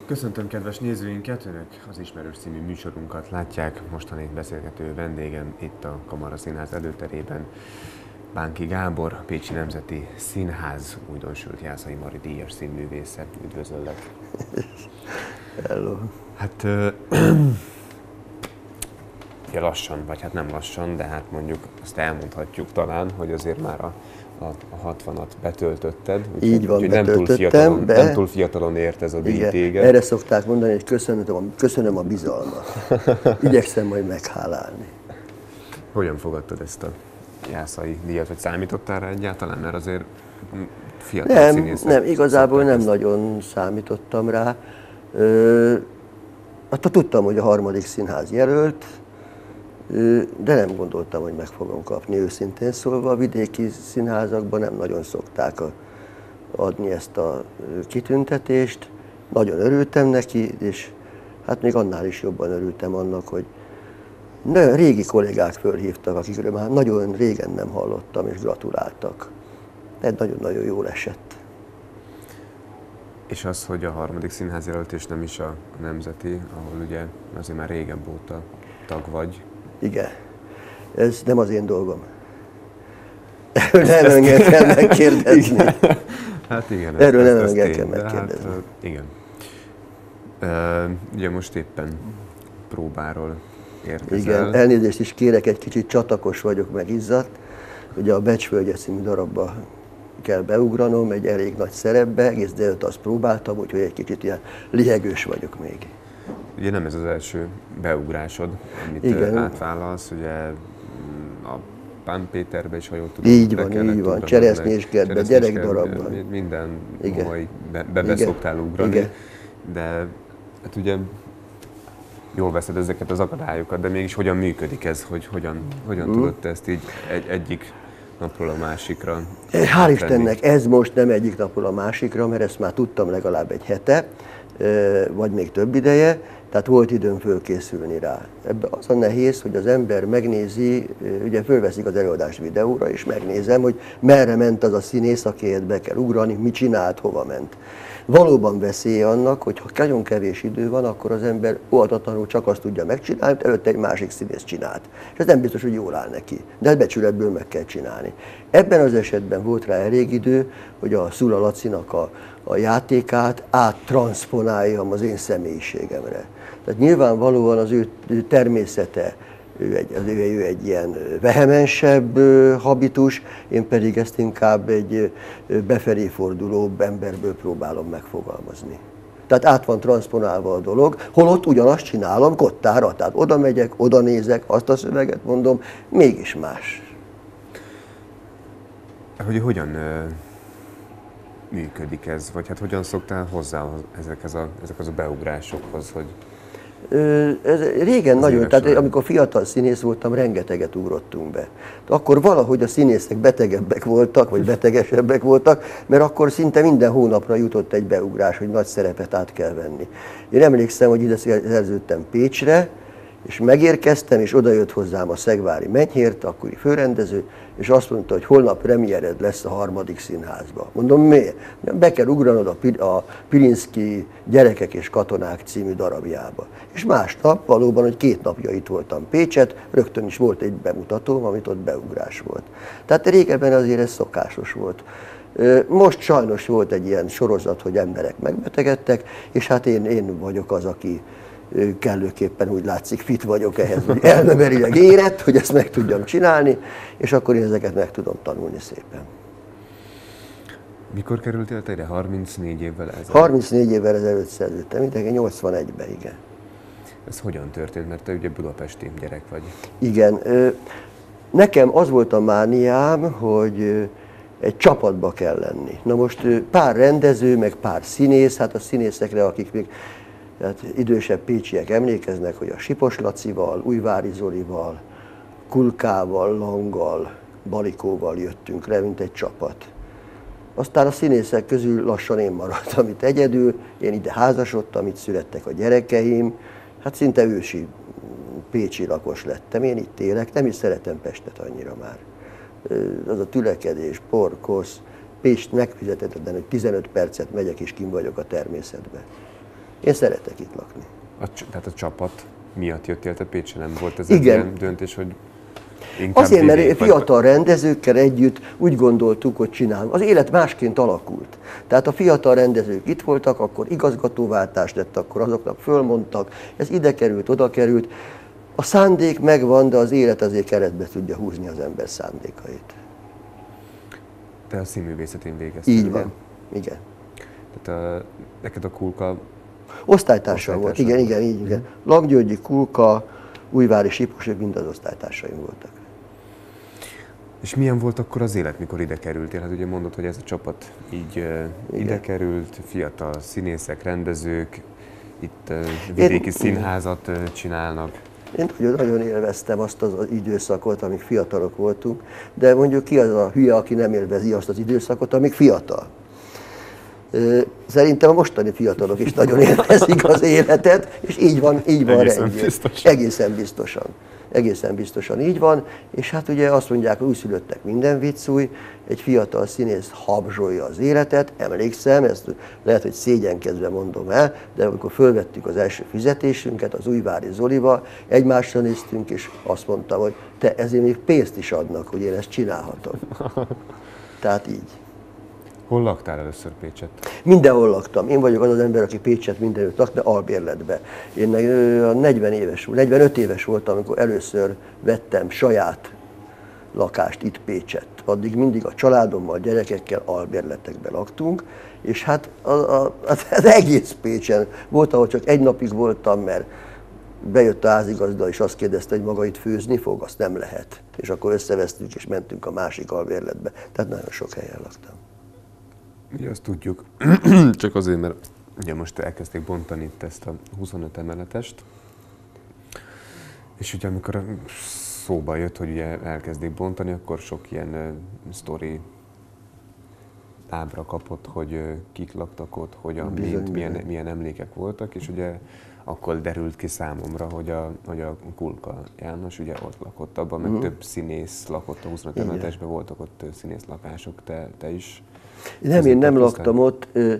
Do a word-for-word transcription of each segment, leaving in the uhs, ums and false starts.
Köszöntöm kedves nézőinket, Önök az Ismerős című műsorunkat látják. Mostani beszélgető vendégem itt a Kamara Színház előterében Bánki Gábor, a Pécsi Nemzeti Színház újdonsült Jászai Mari díjas színművésze. Üdvözöllek! Hello! Hát ja, lassan, vagy hát nem lassan, de hát mondjuk azt elmondhatjuk talán, hogy azért már a a, a hatvanat betöltötted, úgy, így van, nem túl, fiatalon, de... nem túl fiatalon ért ez a díj téged. Erre szokták mondani, hogy köszönöm a, köszönöm a bizalmat. Igyekszem majd meghálálni. Hogyan fogadtad ezt a jászai díjat, vagy számítottál rá egyáltalán, mert azért fiatal nem, színészek... Nem, igazából nem ezt... nagyon számítottam rá. Ö, attól tudtam, hogy a harmadik színház jelölt, de nem gondoltam, hogy meg fogom kapni, őszintén szólva. A vidéki színházakban nem nagyon szokták adni ezt a kitüntetést. Nagyon örültem neki, és hát még annál is jobban örültem annak, hogy nagyon régi kollégák fölhívtak, akikről már nagyon régen nem hallottam, és gratuláltak. Ez nagyon-nagyon jól esett. És az, hogy a harmadik színház jelölt, és nem is a nemzeti, ahol ugye azért már régebb óta tag vagy. Igen, ez nem az én dolgom. Erről nem engem kell megkérdezni. Igen. Hát igen. Erről ezt, nem ezt engem én, kell megkérdezni. Hát, igen. Uh, ugye most éppen próbáról érkezel. Igen, elnézést is kérek, egy kicsit csatakos vagyok, meg izzadt. Ugye a Becsvölgye című darabba kell beugranom, egy elég nagy szerepbe, egész délután azt próbáltam, úgyhogy egy kicsit ilyen lihegős vagyok még. Ugye nem ez az első beugrásod, amit igen. átvállalsz, ugye a Pán Péterbe is, ha jól tudom. Így van, így van, Cseresznyéskertbe, gyerekdarabban. Minden mai be, be, be szoktál ugrani, igen. De hát ugye jól veszed ezeket az akadályokat, de mégis hogyan működik ez, hogy hogyan, hogyan mm. tudod te ezt így egy, egyik napról a másikra? Hál' Istennek ez most nem egyik napról a másikra, mert ezt már tudtam legalább egy hete, vagy még több ideje, tehát volt időm fölkészülni rá. Ebben az a nehéz, hogy az ember megnézi, ugye fölveszik az előadást videóra, és megnézem, hogy merre ment az a színész, akiért be kell ugrani, mit csinált, hova ment. Valóban veszély annak, hogy ha nagyon kevés idő van, akkor az ember óhatatlanul csak azt tudja megcsinálni, amit előtte egy másik színész csinált. És ez nem biztos, hogy jól áll neki, de becsületből meg kell csinálni. Ebben az esetben volt rá elég idő, hogy a Szula Lacinak a, a játékát áttranszponáljam az én személyiségemre. Tehát nyilvánvalóan az ő természete, ő egy, az ő, ő egy ilyen vehemensebb habitus, én pedig ezt inkább egy befelé fordulóbb emberből próbálom megfogalmazni. Tehát át van transzponálva a dolog, holott ugyanazt csinálom kottára, tehát oda megyek, oda nézek, azt a szöveget mondom, mégis más. Hogy hogyan uh, működik ez, vagy hát hogyan szoktál hozzá ezekhez a, ezekhez a beugrásokhoz, hogy... Ez régen nagyon, tehát amikor fiatal színész voltam, rengeteget ugrottunk be. Akkor valahogy a színészek betegebbek voltak, vagy betegesebbek voltak, mert akkor szinte minden hónapra jutott egy beugrás, hogy nagy szerepet át kell venni. Én emlékszem, hogy ide szerződtem Pécsre, és megérkeztem, és odajött hozzám a Szegvári Menyhért, akkori főrendező, és azt mondta, hogy holnap premiered lesz a harmadik színházba. Mondom, miért? Be kell ugranod a Pilinszky Gyerekek és katonák című darabjába. És másnap, valóban, hogy két napja itt voltam Pécset, rögtön is volt egy bemutatóm, amit ott beugrás volt. Tehát régebben azért ez szokásos volt. Most sajnos volt egy ilyen sorozat, hogy emberek megbetegedtek, és hát én, én vagyok az, aki kellőképpen úgy látszik fit vagyok ehhez, hogy elmeberileg érett, hogy ezt meg tudjam csinálni, és akkor én ezeket meg tudom tanulni szépen. Mikor kerültél te ide? harmincnégy évvel ezelőtt? harmincnégy évvel ezelőtt szerződtem, mindenki nyolcvanegyben, igen. Ez hogyan történt? Mert te ugye budapesti gyerek vagy. Igen. Nekem az volt a mániám, hogy egy csapatba kell lenni. Na most pár rendező, meg pár színész, hát a színészekre, akik még tehát idősebb pécsiek emlékeznek, hogy a Sipos Lacival, Újvári Zolival, Kulkával, Langgal, Balikóval jöttünk le, mint egy csapat. Aztán a színészek közül lassan én maradtam itt egyedül, én ide házasodtam, itt születtek a gyerekeim, hát szinte ősi pécsi lakos lettem, én itt élek, nem is szeretem Pestet annyira már. Az a tülekedés, porkosz, Pécs megfizethetetlen, hogy tizenöt percet megyek és kint vagyok a természetben. Én szeretek itt lakni. A, tehát a csapat miatt jöttél te Pécsre, nem volt ez Igen. egy ilyen döntés, hogy inkább Azért, mert vidék, fiatal rendezőkkel együtt úgy gondoltuk, hogy csinálunk. Az élet másként alakult. Tehát a fiatal rendezők itt voltak, akkor igazgatóváltás lett, akkor azoknak fölmondtak, ez ide került, oda került. A szándék megvan, de az élet azért keretbe tudja húzni az ember szándékait. Te a színművészetén végeztél. Így ugye? van, igen. Tehát a, neked a Kulka... Osztálytársam volt, igen, Osztálytársad igen, így, igen. Lakgyörgyi, Kulka, Újvári, Sipos, ők mind az osztálytársaim voltak. És milyen volt akkor az élet, mikor ide kerültél? Hát ugye mondod, hogy ez a csapat így uh, ide került, fiatal színészek, rendezők, itt uh, vidéki Én, színházat uh, csinálnak. Én nagyon élveztem azt az időszakot, amíg fiatalok voltunk, de mondjuk ki az a hülye, aki nem élvezi azt az időszakot, amíg fiatal. Szerintem a mostani fiatalok is nagyon élvezik az életet, és így van, így van Egészen rendjén. biztosan. Egészen biztosan. Egészen biztosan így van, és hát ugye azt mondják, hogy újszülöttek minden vicc új, egy fiatal színész habzsolja az életet, emlékszem, ezt lehet, hogy szégyenkezve mondom el, de amikor fölvettük az első fizetésünket az Újvári Zolival, egymásra néztünk, és azt mondtam, hogy te ezért még pénzt is adnak, hogy én ezt csinálhatom. Tehát így. Hol laktál először Pécset? Mindenhol laktam. Én vagyok az az ember, aki Pécset mindenütt lak, de albérletbe. Én negyven éves, negyvenöt éves voltam, amikor először vettem saját lakást itt Pécset. Addig mindig a családommal, gyerekekkel albérletekben laktunk, és hát az, az, az egész Pécsen volt, ahol csak egy napig voltam, mert bejött a házigazda, és azt kérdezte, hogy maga itt főzni fog, azt nem lehet. És akkor összevesztünk, és mentünk a másik albérletbe. Tehát nagyon sok helyen laktam. Ugye azt tudjuk, csak azért, mert ugye most elkezdték bontani itt ezt a huszonöt emeletest, és ugye amikor szóba jött, hogy ugye elkezdik bontani, akkor sok ilyen uh, sztori ábra kapott, hogy uh, kik laktak ott, hogyan, Bizony, mint, milyen, bizony. milyen emlékek voltak, és ugye akkor derült ki számomra, hogy a, hogy a Kulka János ugye ott lakott abban, meg Mhm. több színész lakott a huszonöt Igen. emeletesben, voltak ott uh, színész lakások, te, te is. Nem, én nem laktam ott. ö,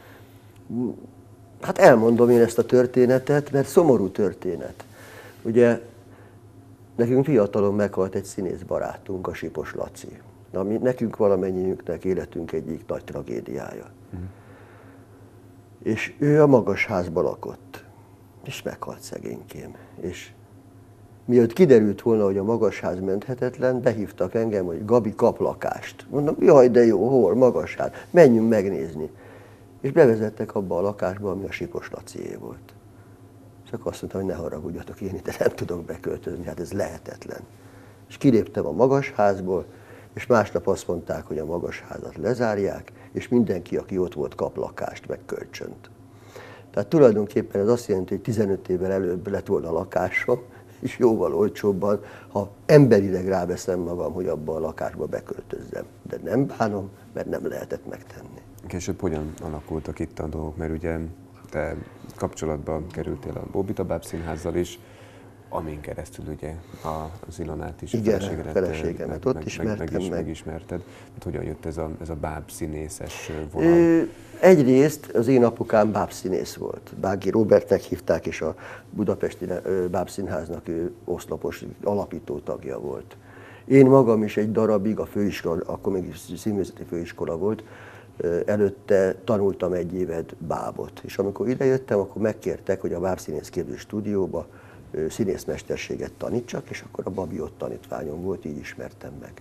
Hát elmondom én ezt a történetet, mert szomorú történet. Ugye nekünk fiatalon meghalt egy színész barátunk, a Sipos Laci. Ami nekünk valamennyiünknek életünk egyik nagy tragédiája. Mhm. És ő a magas házba lakott, és meghalt szegénykém. És mielőtt kiderült volna, hogy a magasház menthetetlen, behívtak engem, hogy Gabi, kap lakást. Mondom, jaj, de jó, hol, magasház, menjünk megnézni. És bevezettek abba a lakásba, ami a Sipos Lacié volt. És akkor azt mondtam, hogy ne haragudjatok, én itt nem tudok beköltözni, hát ez lehetetlen. És kiléptem a magasházból, és másnap azt mondták, hogy a magasházat lezárják, és mindenki, aki ott volt, kap lakást, meg kölcsönt. Tehát tulajdonképpen ez azt jelenti, hogy tizenöt évvel előbb lett volna a lakásom, és jóval olcsóbban, ha emberileg ráveszem magam, hogy abba a lakásba beköltözzem. De nem bánom, mert nem lehetett megtenni. Később hogyan alakultak itt a dolgok? Mert ugye te kapcsolatba kerültél a Bóbita Báb Színházzal is, amin keresztül ugye az Ilonát is, Igen, feleségedet, feleségemet meg, ott meg, ismertem meg, meg, is, meg. megismerted. Hát hogyan jött ez a, ez a báb színészes vonal? Ö, egyrészt az én apukám bábszínész volt. Bági Robertnek hívták, és a Budapesti ö, Bábszínháznak ő oszlopos alapító tagja volt. Én magam is egy darabig, a főiskola, akkor még színművészeti főiskola volt, ö, előtte tanultam egy évet bábot. És amikor idejöttem, akkor megkértek, hogy a bábszínészképző stúdióba ö, színészmesterséget tanítsak, és akkor a Babi ott tanítványom volt, így ismertem meg.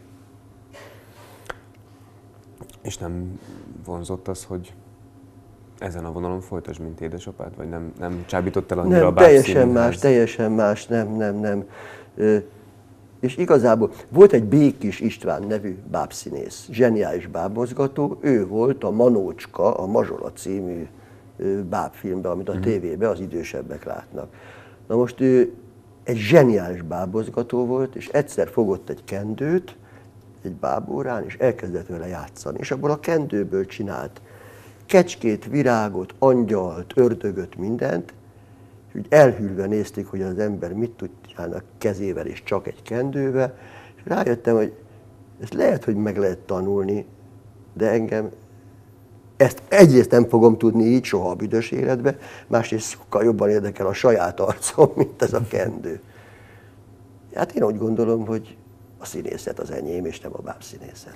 És nem vonzott az, hogy ezen a vonalon folytasd, mint édesapád? Vagy nem, nem csábított el annyira Nem, a Báb teljesen Színház? más, teljesen más, nem, nem, nem. Ö, és igazából volt egy Békis István nevű bábszínész, zseniális bábmozgató, ő volt a Manócska, a Mazsola című ö, bábfilmben, amit a Mhm. tévében az idősebbek látnak. Na most ő egy zseniális bábmozgató volt, és egyszer fogott egy kendőt, egy bábórán, és elkezdett vele játszani. És abból a kendőből csinált kecskét, virágot, angyalt, ördögöt, mindent, és úgy elhűlve nézték, hogy az ember mit tud csinálni a kezével és csak egy kendővel, és rájöttem, hogy ezt lehet, hogy meg lehet tanulni, de engem ezt egyrészt nem fogom tudni így soha a büdös életbe, másrészt sokkal jobban érdekel a saját arcom, mint ez a kendő. Hát én úgy gondolom, hogy a színészet az enyém, és nem a bábszínészet.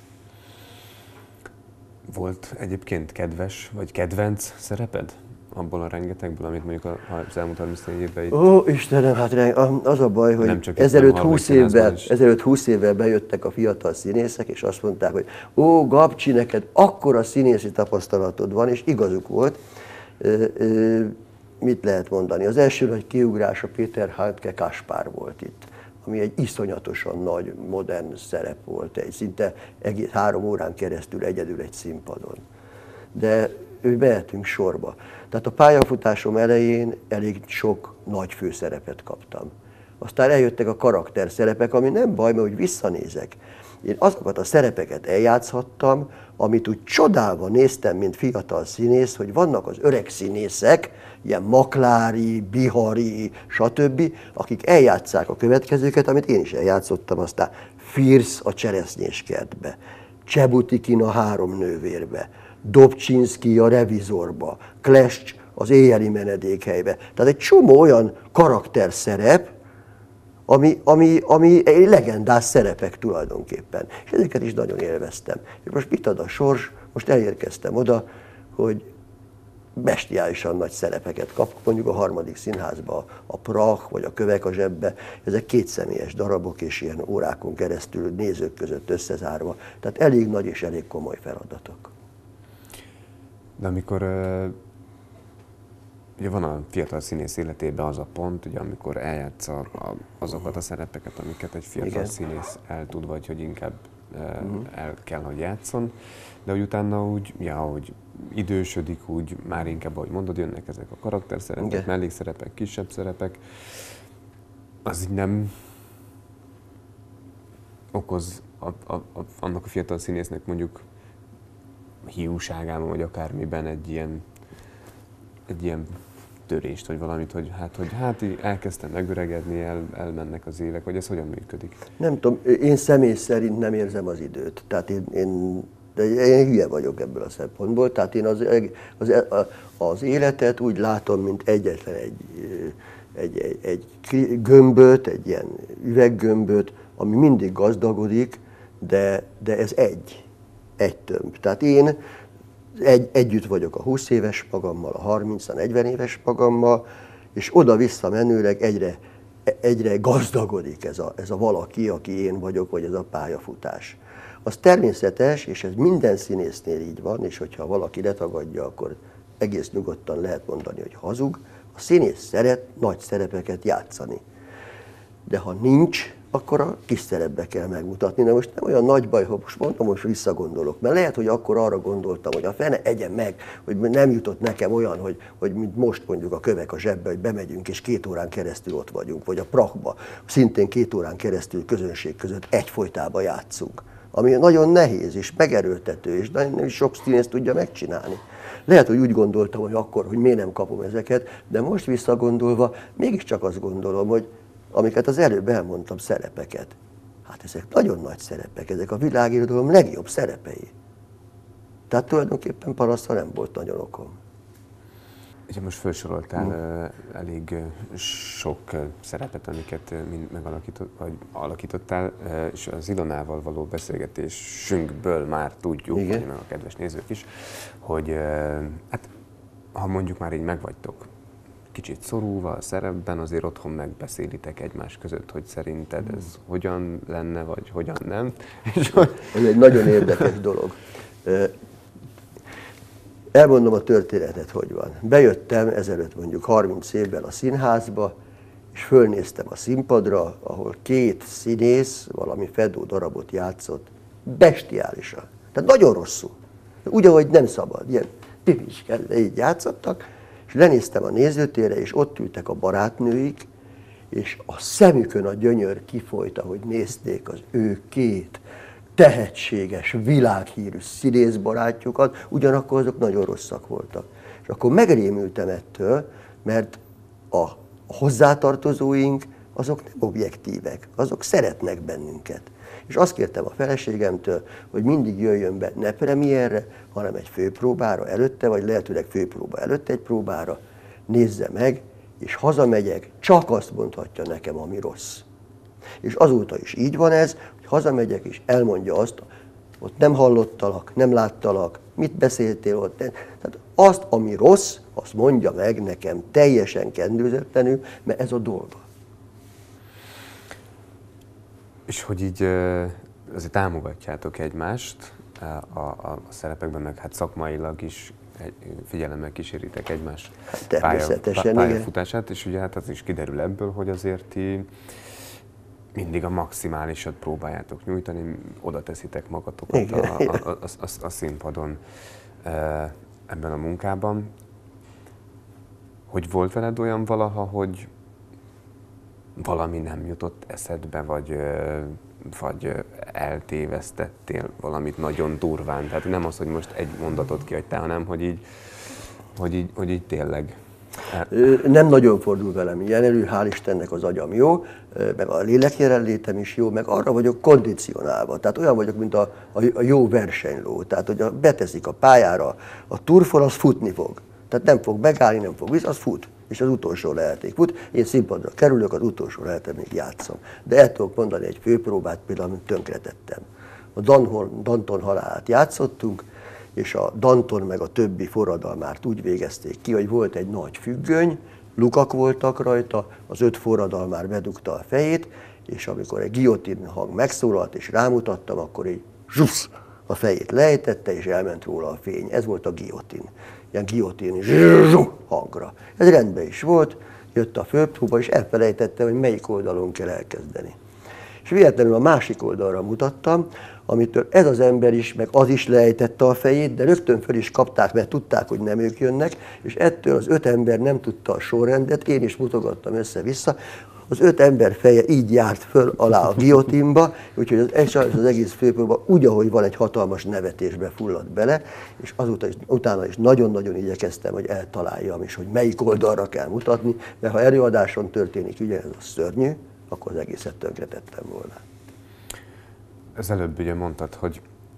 Volt egyébként kedves, vagy kedvenc szereped? Abból a rengetegből, amit mondjuk az elmúlt harmincnégy évben itt... Ó, Istenem, hát az a baj, hogy ezelőtt húsz évvel, ezelőtt húsz évvel bejöttek a fiatal színészek, és azt mondták, hogy ó, Gabcsi, neked akkora színészi tapasztalatod van, és igazuk volt. Ö, ö, mit lehet mondani? Az első nagy kiugrás a Péter Handke Kaspár volt itt, ami egy iszonyatosan nagy, modern szerep volt, egy szinte egész három órán keresztül egyedül egy színpadon. De ő mehetünk sorba. Tehát a pályafutásom elején elég sok nagy főszerepet kaptam. Aztán eljöttek a karakterszerepek, ami nem baj, mert úgy visszanézek. Én azokat a szerepeket eljátszhattam, amit úgy csodálva néztem, mint fiatal színész, hogy vannak az öreg színészek, ilyen Maklári, Bihari, stb., akik eljátsszák a következőket, amit én is eljátszottam, aztán Firsz a Cseresznyéskertbe, Csebutikin a Három nővérbe, Dobcsinszky a Revizorba, Klescs az Éjjeli menedékhelybe. Tehát egy csomó olyan karakterszerep, ami, ami, ami egy legendás szerepek tulajdonképpen. És ezeket is nagyon élveztem. És most mit ad a sors? Most elérkeztem oda, hogy bestiálisan nagy szerepeket kapok, mondjuk a Harmadik Színházba, a Prach vagy a Kövek a zsebbe, ezek kétszemélyes darabok, és ilyen órákon keresztül nézők között összezárva. Tehát elég nagy és elég komoly feladatok. De amikor ugye van a fiatal színész életében az a pont, ugye, amikor eljátsza a, azokat a szerepeket, amiket egy fiatal Igen. színész el tud, vagy hogy inkább uh-huh. el kell, hogy játszon, de hogy utána úgy, ja, hogy idősödik, úgy már inkább, ahogy mondod, jönnek ezek a karakterszerepek, Igen. mellékszerepek, kisebb szerepek, az így nem okoz a, a, a, annak a fiatal színésznek mondjuk hiúságában, vagy akármiben egy ilyen, egy ilyen törést, vagy valamit, hogy hát, hogy hát így elkezdtem megöregedni, el, elmennek az évek, vagy ez hogyan működik? Nem tudom, én személy szerint nem érzem az időt. Tehát én, én, de én hülye vagyok ebből a szempontból. Tehát én az, az, az életet úgy látom, mint egyetlen egy, egy, egy, egy gömböt, egy ilyen üveggömböt, ami mindig gazdagodik, de, de ez egy. Egy tömb. Tehát én egy, együtt vagyok a húsz éves magammal, a harminc, a negyven éves magammal, és oda-vissza menőleg egyre, egyre gazdagodik ez a, ez a valaki, aki én vagyok, vagy ez a pályafutás. Az természetes, és ez minden színésznél így van, és hogyha valaki letagadja, akkor egész nyugodtan lehet mondani, hogy hazug. A színész szeret nagy szerepeket játszani. De ha nincs, akkor a kis szerepbe kell megmutatni. De most nem olyan nagy baj, ha most mondom, most visszagondolok. Mert lehet, hogy akkor arra gondoltam, hogy a fene egyen meg, hogy nem jutott nekem olyan, hogy, hogy mint most mondjuk a Kövek a zsebbe, hogy bemegyünk és két órán keresztül ott vagyunk, vagy a Prachba, szintén két órán keresztül közönség között egyfolytában játszunk. Ami nagyon nehéz és megerőltető, és nagyon sok színész tudja megcsinálni. Lehet, hogy úgy gondoltam, hogy akkor, hogy miért nem kapom ezeket, de most visszagondolva mégiscsak azt gondolom, hogy amiket az előbb elmondtam, szerepeket. Hát ezek nagyon nagy szerepek, ezek a világirodalom legjobb szerepei. Tehát tulajdonképpen panaszra nem volt nagyon okom. Ugye most felsoroltál hmm. elég sok szerepet, amiket megalakított, vagy alakítottál, és az Ilonával való beszélgetésünkből már tudjuk, Igen. vagy meg a kedves nézők is, hogy hát, ha mondjuk már így megvagytok, kicsit szorulva a szerepben, azért otthon megbeszélitek egymás között, hogy szerinted ez hogyan lenne, vagy hogyan nem. Ez egy nagyon érdekes dolog. Elmondom a történetet, hogy van. Bejöttem ezelőtt mondjuk harminc évvel a színházba, és fölnéztem a színpadra, ahol két színész valami Fedó darabot játszott, bestiálisan. Tehát nagyon rosszul. Úgy, ahogy nem szabad, ilyen pipiskkel, így játszottak, és lenéztem a nézőtérre, és ott ültek a barátnőik, és a szemükön a gyönyör kifolyt, ahogy nézték az ő két tehetséges, világhírű színészbarátjukat, ugyanakkor azok nagyon rosszak voltak. És akkor megrémültem ettől, mert a hozzátartozóink azok nem objektívek, azok szeretnek bennünket. És azt kértem a feleségemtől, hogy mindig jöjjön be ne premierre, hanem egy főpróbára előtte, vagy lehetőleg főpróba előtte egy próbára, nézze meg, és hazamegyek, csak azt mondhatja nekem, ami rossz. És azóta is így van ez, hogy hazamegyek, és elmondja azt, ott nem hallottalak, nem láttalak, mit beszéltél ott. Tehát azt, ami rossz, azt mondja meg nekem teljesen kendőzetlenül, mert ez a dolga. És hogy így azért támogatjátok egymást a, a, a szerepekben, meg hát szakmailag is figyelemmel kíséritek egymás Természetesen, pálya, pályafutását, és ugye hát az is kiderül ebből, hogy azért ti mindig a maximálisat próbáljátok nyújtani, oda teszitek magatokat a, a, a, a, a színpadon ebben a munkában. Hogy volt veled olyan valaha, hogy valami nem jutott eszedbe, vagy, vagy eltévesztettél valamit nagyon durván? Tehát nem az, hogy most egy mondatot kihagytál, hanem hogy így, hogy így, hogy így tényleg. Nem nagyon fordul velem ilyen elő, hál' Istennek az agyam jó, meg a lélek jelenlétem is jó, meg arra vagyok kondicionálva. Tehát olyan vagyok, mint a, a jó versenyló. Tehát, hogy beteszik a pályára, a turfon, az futni fog. Tehát nem fog megállni, nem fog vissza, az fut. És az utolsó leheték fut. Én színpadra kerülök, az utolsó lehetem, még játszom. De el tudok mondani egy főpróbát, például, amit tönkretettem. A Danton halálát játszottunk, és a Danton meg a többi forradalmárt úgy végezték ki, hogy volt egy nagy függöny, lukak voltak rajta, az öt forradalmár bedugta a fejét, és amikor egy guillotine hang megszólalt, és rámutattam, akkor így zsusz, a fejét lejtette, és elment róla a fény. Ez volt a guillotine. Ilyen guillotine zsuzsú hangra. Ez rendben is volt, jött a főpróba, és elfelejtettem, hogy melyik oldalon kell elkezdeni. És véletlenül a másik oldalra mutattam, amitől ez az ember is, meg az is lejtette a fejét, de rögtön föl is kapták, mert tudták, hogy nem ők jönnek, és ettől az öt ember nem tudta a sorrendet, én is mutogattam össze-vissza, az öt ember feje így járt föl alá a guillotinba, úgyhogy az, az egész főpróba úgy, ahogy van, egy hatalmas nevetésbe fulladt bele, és azóta is, utána is nagyon-nagyon igyekeztem, hogy eltaláljam is, hogy melyik oldalra kell mutatni, mert ha előadáson történik ugyanez a szörnyű, akkor az egészet tönkretettem volna. Az előbb ugye mondtad, hogy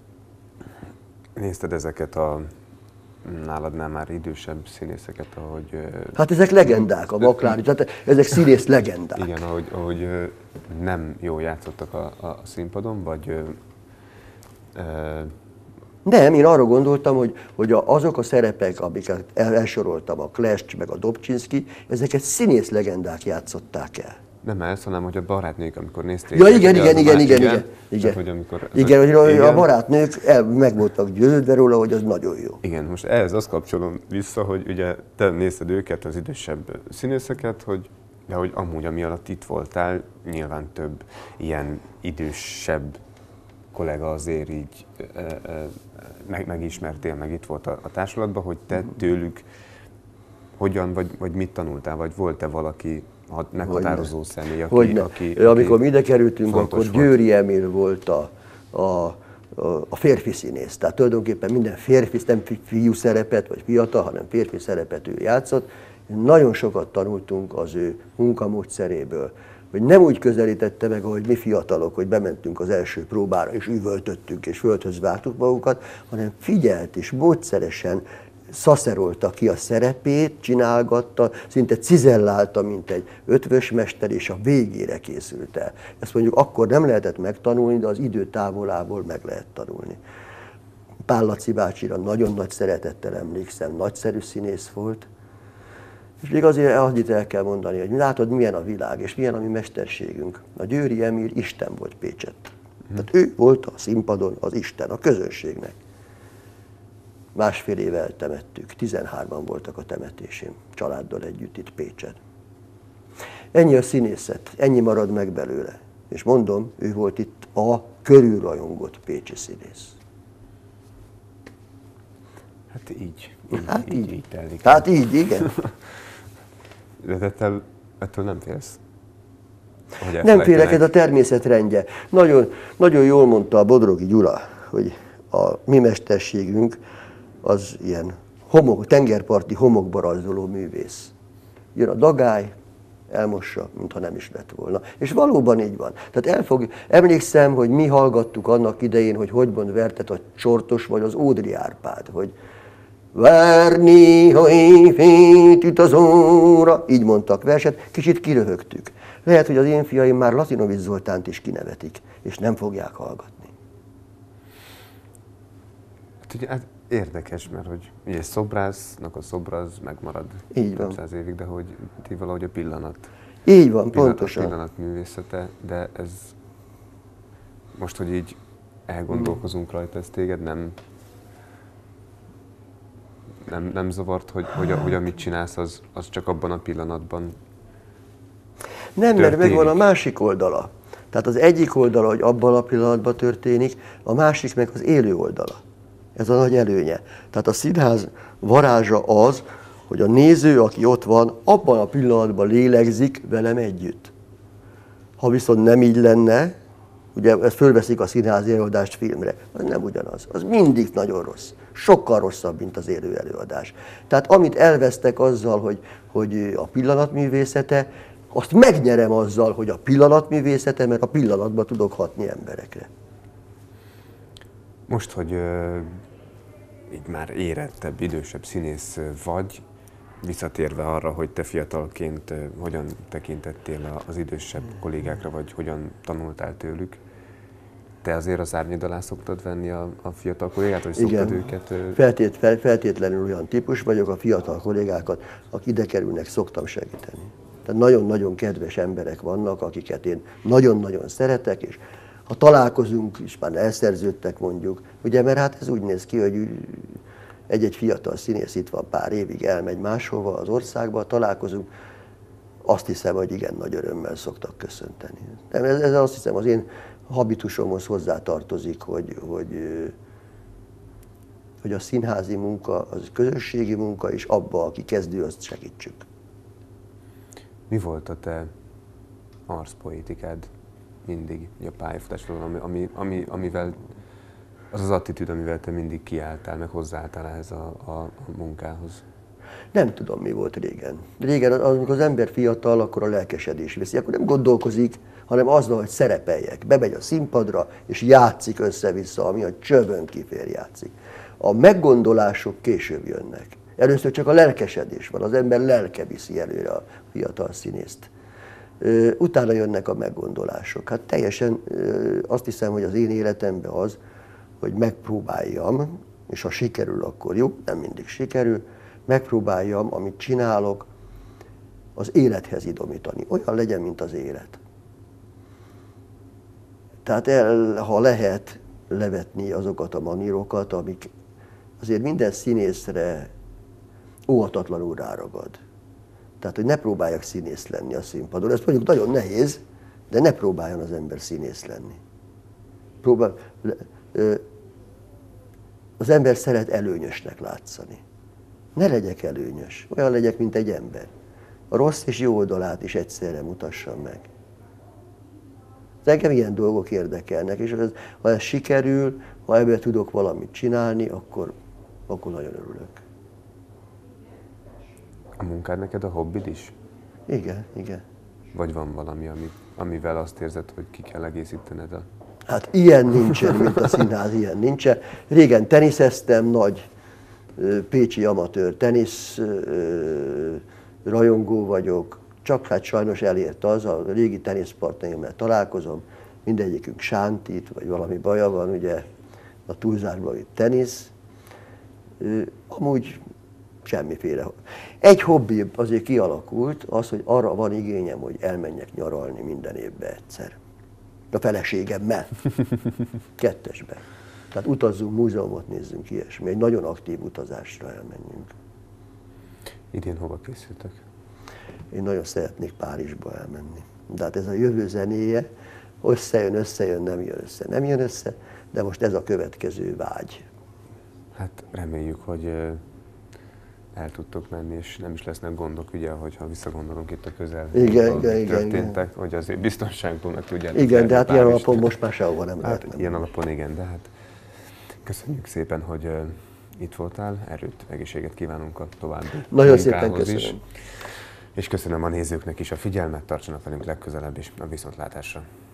nézted ezeket a náladnál már idősebb színészeket, ahogy... Hát ezek legendák, a Maklári, tehát ezek színész legendák. Igen, ahogy, ahogy nem jól játszottak a, a színpadon, vagy... Ö, Nem, én arra gondoltam, hogy, hogy azok a szerepek, amiket elsoroltam, a Klescs meg a Dobcsinszky, ezeket színész legendák játszották el. Nem ez, hanem hogy a barátnők, amikor néztél. Ja, igen, igen, igen, igen, igen, igen. Hogy amikor, igen, hogy igen. A barátnők el, meg voltak győződve róla, hogy az nagyon jó. Igen, most ehhez azt kapcsolom vissza, hogy ugye te nézted őket, az idősebb színészeket, hogy, de hogy amúgy, ami alatt itt voltál, nyilván több ilyen idősebb kollega azért így ö, ö, meg, megismertél, meg itt volt a, a társulatban, hogy te tőlük hogyan, vagy, vagy mit tanultál, vagy volt-e valaki meghatározó személy, aki, Hogyne. aki, aki Amikor mi ide kerültünk, akkor volt. Győri Emil volt a, a, a férfi színész. Tehát tulajdonképpen minden férfi, nem fiú szerepet, vagy fiatal, hanem férfi szerepet ő játszott. Nagyon sokat tanultunk az ő munkamódszeréből, hogy nem úgy közelítette meg, ahogy mi fiatalok, hogy bementünk az első próbára, és üvöltöttünk, és földhöz vágtuk magukat, hanem figyelt és módszeresen szaszerolta ki a szerepét, csinálgatta, szinte cizellálta, mint egy ötvös mester, és a végére készült el. Ezt mondjuk akkor nem lehetett megtanulni, de az idő távolából meg lehet tanulni. Pál Laci bácsira nagyon nagy szeretettel emlékszem, nagyszerű színész volt. És még azért annyit el kell mondani, hogy látod, milyen a világ, és milyen a mi mesterségünk. A Győri Emil Isten volt Pécsett. Tehát ő volt a színpadon az Isten, a közönségnek. Másfél éve eltemettük, tizenhárman voltak a temetésén, családdal együtt itt Pécsen. Ennyi a színészet, ennyi marad meg belőle. És mondom, ő volt itt a körülrajongott pécsi színész. Hát így, így, hát így, így, így telik. Hát így, igen. De ettől, ettől nem félsz? Nem félek, ez a természet rendje. Nagyon, nagyon jól mondta a Bodrogi Gyula, hogy a mi mesterségünk az ilyen homok, tengerparti homokba rajzoló művész. Jön a dagály, elmossa, mintha nem is lett volna. És valóban így van. Tehát elfog, emlékszem, hogy mi hallgattuk annak idején, hogy hogy mond Vertet a Csortos vagy az Ódri Árpád, hogy várni, ha éjfényt üt az óra, így mondtak verset, kicsit kiröhögtük. Lehet, hogy az én fiaim már Latinovics Zoltánt is kinevetik, és nem fogják hallgatni. Hát ugye, hát érdekes, mert hogy ugye szobrásznak a szobra az megmarad így több van. száz évig, de hogy ti valahogy a pillanat. Így van, pillanat, pontosan. A pillanat művészete, de ez most, hogy így elgondolkozunk rajta, ez téged nem, nem, nem zavart, hogy, hogy, hogy amit csinálsz, az, az csak abban a pillanatban Nem, mert történik. megvan a másik oldala. Tehát az egyik oldala, hogy abban a pillanatban történik, a másik meg az élő oldala. Ez a nagy előnye. Tehát a színház varázsa az, hogy a néző, aki ott van, abban a pillanatban lélegzik velem együtt. Ha viszont nem így lenne, ugye ezt fölveszik a színházi előadást filmre, az nem ugyanaz. Az mindig nagyon rossz. Sokkal rosszabb, mint az élő előadás. Tehát amit elvesztek azzal, hogy, hogy a pillanatművészete, azt megnyerem azzal, hogy a pillanatművészete, mert a pillanatban tudok hatni emberekre. Most, hogy uh, így már érettebb, idősebb színész vagy, visszatérve arra, hogy te fiatalként uh, hogyan tekintettél az idősebb kollégákra, vagy hogyan tanultál tőlük, te azért az árnyad alá szoktad venni a, a fiatal kollégát, vagy szoktad Igen. őket? Uh... Feltét, fel, feltétlenül olyan típus vagyok, a fiatal kollégákat, akik ide kerülnek, szoktam segíteni. Tehát nagyon-nagyon kedves emberek vannak, akiket én nagyon-nagyon szeretek, és ha találkozunk, és már elszerződtek mondjuk, ugye, mert hát ez úgy néz ki, hogy egy-egy fiatal színész itt van pár évig, elmegy máshova az országba, találkozunk, azt hiszem, hogy igen nagy örömmel szoktak köszönteni. Nem, ez, ez azt hiszem az én habitusomhoz hozzátartozik, hogy, hogy, hogy a színházi munka, az közösségi munka, és abba, aki kezdő, azt segítsük. Mi volt a te arszpoétikád mindig a pályafutásról, ami, ami, ami, amivel, az az attitűd, amivel te mindig kiálltál, meg hozzáálltál ehhez a, a, a munkához? Nem tudom, mi volt régen. Régen, amikor az ember fiatal, akkor a lelkesedés veszi, akkor nem gondolkozik, hanem azzal, hogy szerepeljek. Bemegy a színpadra, és játszik össze-vissza, ami a csövön kifér játszik. A meggondolások később jönnek. Először csak a lelkesedés van, az ember lelke viszi előre a fiatal színészt. Utána jönnek a meggondolások. Hát teljesen azt hiszem, hogy az én életemben az, hogy megpróbáljam, és ha sikerül, akkor jó, nem mindig sikerül, megpróbáljam, amit csinálok, az élethez idomítani. Olyan legyen, mint az élet. Tehát el, ha lehet, levetni azokat a manírokat, amik azért minden színészre óhatatlanul ráragad. Tehát, hogy ne próbáljak színész lenni a színpadon. Ez mondjuk nagyon nehéz, de ne próbáljon az ember színész lenni. Próbál, az ember szeret előnyösnek látszani. Ne legyek előnyös, olyan legyek, mint egy ember. A rossz és jó oldalát is egyszerre mutassam meg. Engem ilyen dolgok érdekelnek, és ez, ha ez sikerül, ha ebből tudok valamit csinálni, akkor, akkor nagyon örülök. A munkád neked a hobbid is? Igen, igen. Vagy van valami, ami, amivel azt érzed, hogy ki kell egészítened a... Hát ilyen nincsen, mint a színház, ilyen nincsen. Régen teniszeztem, nagy pécsi amatőr tenisz rajongó vagyok, csak hát sajnos elért az, a régi teniszpartnerimmel találkozom, mindegyikünk sántít, vagy valami baja van, ugye a túlzásban itt tenisz. Amúgy semmiféle. Egy hobbi azért kialakult, az, hogy arra van igényem, hogy elmenjek nyaralni minden évben egyszer. A feleségemmel. Kettesben. Tehát utazzunk, múzeumot nézzünk, ilyesmi. Egy nagyon aktív utazásra elmenjünk. Idén hova készültek? Én nagyon szeretnék Párizsba elmenni. De hát ez a jövő zenéje, összejön, összejön, nem jön össze. Nem jön össze, de most ez a következő vágy. Hát reméljük, hogy el tudtok menni, és nem is lesznek gondok, ugye, hogyha visszagondolunk itt a közel. Igen, igen, igen, történtek, igen. hogy azért biztonságból meg tudjátok. Igen, de hát ilyen alapon most már sehova nem hát, lehet menni. Ilyen alapon igen, de hát köszönjük szépen, hogy uh, itt voltál, erőt, egészséget kívánunk a további Nagyon szépen munkához köszönöm. is. És köszönöm a nézőknek is a figyelmet, tartsanak velünk legközelebb is a viszontlátásra.